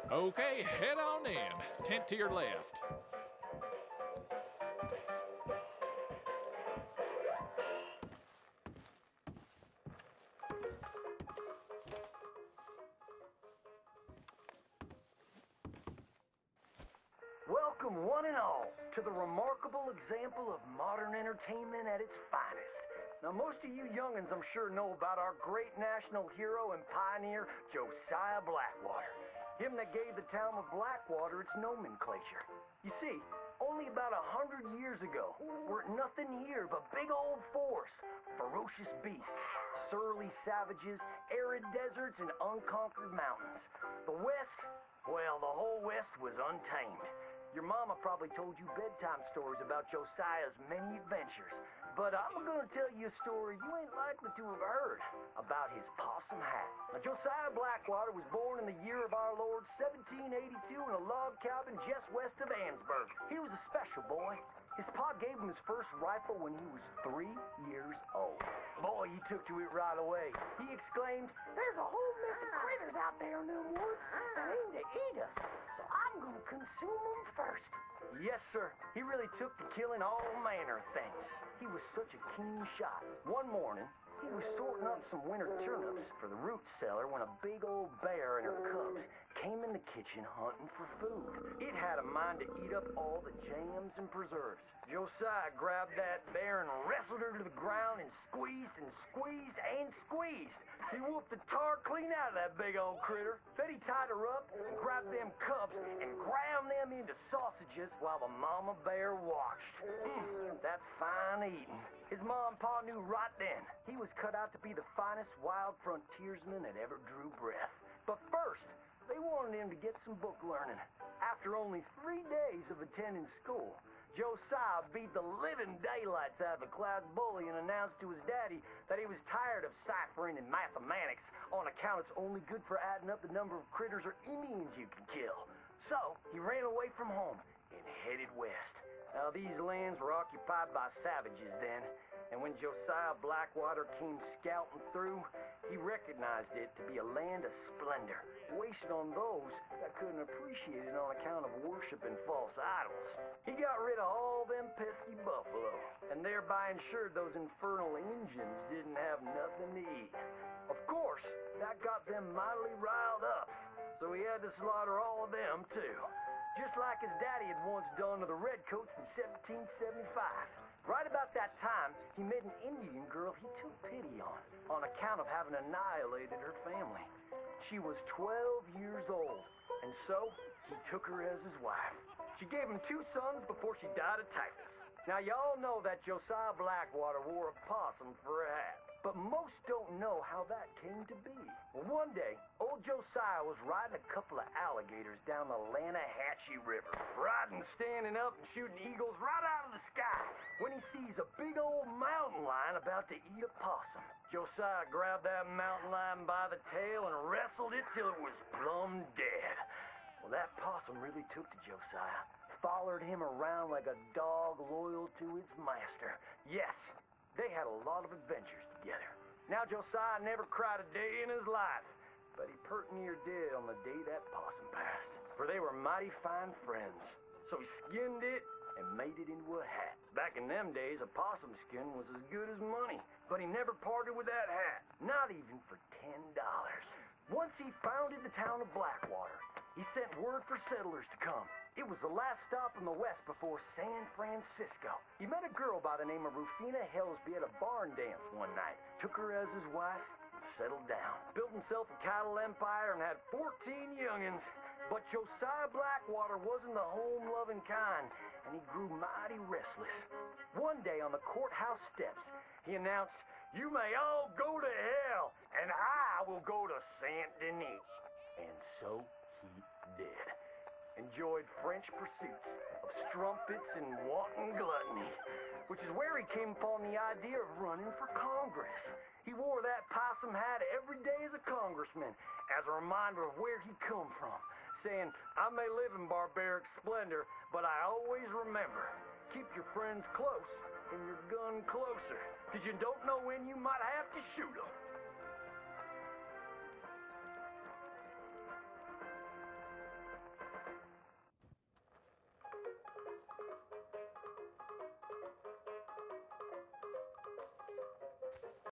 Okay, head on in. Tent to your left. Welcome, one and all, to the remarkable example of modern entertainment at its finest. Now, most of you youngins, I'm sure, know about our great national hero and pioneer, Josiah Blackwater. Him that gave the town of Blackwater its nomenclature. You see, only about 100 years ago, weren't nothing here but big old forest, ferocious beasts, surly savages, arid deserts, and unconquered mountains. The West, well, the whole West was untamed. Your mama probably told you bedtime stories about Josiah's many adventures, but I'm gonna tell you a story you ain't likely to have heard about his possum hat. Now, Josiah Blackwater was born in the year of our Lord 1782 in a log cabin just west of Ansburg. He was a special boy. His pa gave him his first rifle when he was 3 years old. Boy, he took to it right away. He exclaimed, "There's a whole mess of critters out there in the woods that aim to eat us, so I'm gonna consume them first." Yes, sir. He really took to killing all manner of things. He was such a keen shot. One morning, he was sorting up some winter turnips for the root cellar when a big old bear and her cubs came in the kitchen hunting for food. It had a mind to eat up all the jams and preserves. Josiah grabbed that bear and wrestled her to the ground and squeezed and squeezed and squeezed. He whooped the tar clean out of that big old critter. Then he tied her up and grabbed them cubs and ground them into sausages while the mama bear watched. That's fine eating. His mom and pa knew right then he was cut out to be the finest wild frontiersman that ever drew breath. But first, they wanted him to get some book learning. After only 3 days of attending school, Josiah beat the living daylights out of the Cloud Bully and announced to his daddy that he was tired of ciphering and mathematics on account it's only good for adding up the number of critters or Indians you can kill. So he ran away from home and headed west. Now, these lands were occupied by savages then, and when Josiah Blackwater came scouting through, he recognized it to be a land of splendor, wasted on those that couldn't appreciate it on account of worshiping false idols. He got rid of all them pesky buffalo, and thereby ensured those infernal Injuns didn't have nothing to eat. Of course, that got them mightily riled up, so he had to slaughter all of them too. Just like his daddy had once done to the Redcoats in 1775. Right about that time, he met an Indian girl he took pity on account of having annihilated her family. She was 12 years old, and so he took her as his wife. She gave him 2 sons before she died of typhus. Now, y'all know that Josiah Blackwater wore a possum for a hat, but most don't know how that came to be. Well, one day, old Josiah was riding a couple of alligators down the Lanahatchee River, riding, standing up, and shooting eagles right out of the sky, when he sees a big old mountain lion about to eat a possum. Josiah grabbed that mountain lion by the tail and wrestled it till it was plumb dead. Well, that possum really took to Josiah, followed him around like a dog loyal to its master. Yes, they had a lot of adventures together. Now, Josiah never cried a day in his life, but he pert near did on the day that possum passed, for they were mighty fine friends. So he skinned it and made it into a hat. Back in them days, a possum skin was as good as money, but he never parted with that hat, not even for $10. Once he founded the town of Blackwater, he sent word for settlers to come. It was the last stop in the west before San Francisco. He met a girl by the name of Rufina Helsby at a barn dance one night, took her as his wife, and settled down. Built himself a cattle empire and had 14 youngins. But Josiah Blackwater wasn't the home-loving kind, and he grew mighty restless. One day on the courthouse steps, he announced, "You may all go to hell, and I will go to Saint Denis." And so he did. Enjoyed French pursuits of strumpets and wanton gluttony, which is where he came upon the idea of running for Congress. He wore that possum hat every day as a congressman, as a reminder of where he come from, saying, "I may live in barbaric splendor, but I always remember, keep your friends close and your gun closer, because you don't know when you might have to shoot them."